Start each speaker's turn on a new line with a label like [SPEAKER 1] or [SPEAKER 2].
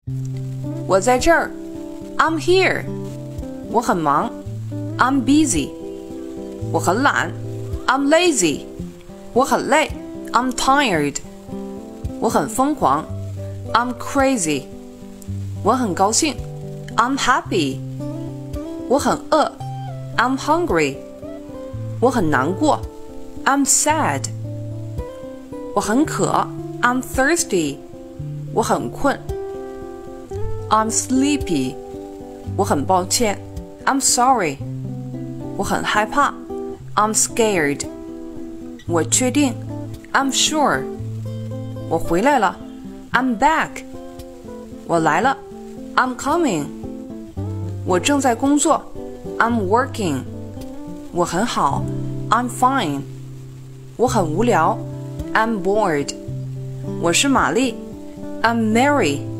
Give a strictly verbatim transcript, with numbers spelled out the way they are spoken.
[SPEAKER 1] 我在这儿 I'm here 我很忙 I'm busy 我很懒 I'm lazy 我很累 I'm tired 我很疯狂 I'm crazy 我很高兴 I'm happy 我很饿 I'm hungry 我很难过 I'm sad 我很渴 I'm thirsty 我很困 I'm sleepy 我很抱歉 I'm sorry 我很害怕 I'm scared 我确定 I'm sure 我回来了 I'm back 我来了 I'm coming 我正在工作 I'm working 我很好 I'm fine 我很无聊 I'm bored 我是玛丽 I'm Mary